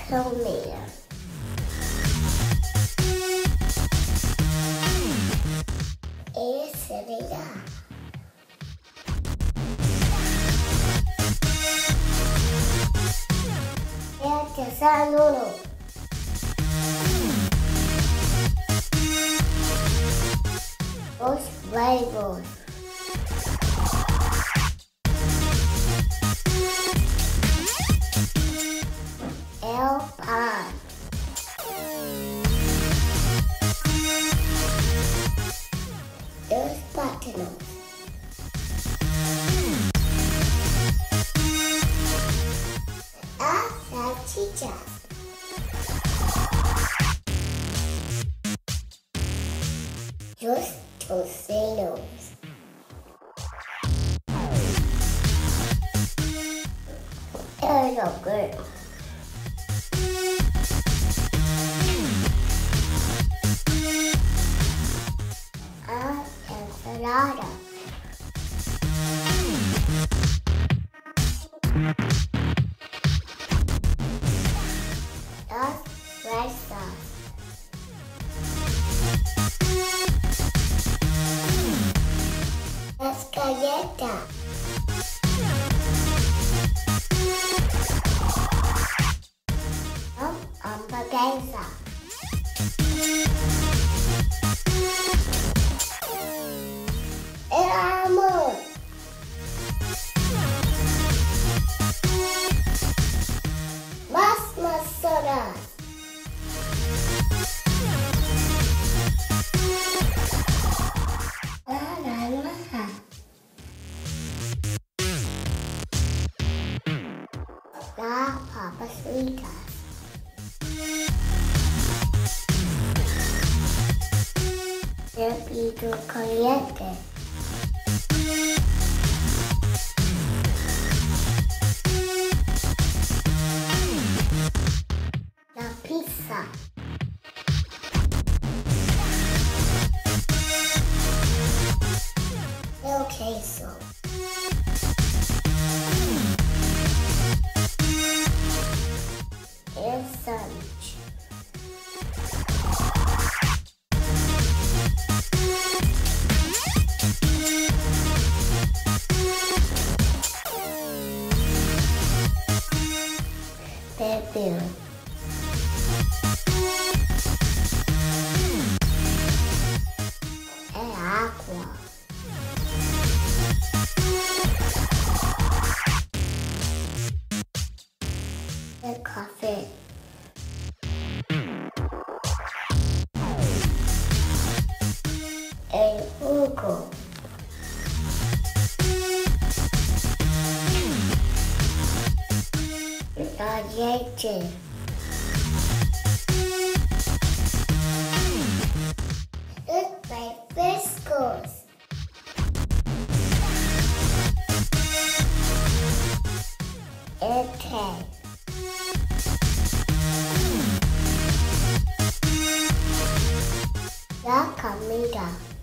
comida. Sería el desayuno. Los huevos. El pan. Los plátanos. Las salchichas. Los tocinos. El yogur. Ensalada. Las fresas. Las galletas. Hamburguesa. El amor. Más personas. La naranja. Las papas fritas. El pico caliente. La pizza. El queso. El sándwich. Pepper. El agua. El café. El jugo. La leche. Los refrescos. El té. La comida.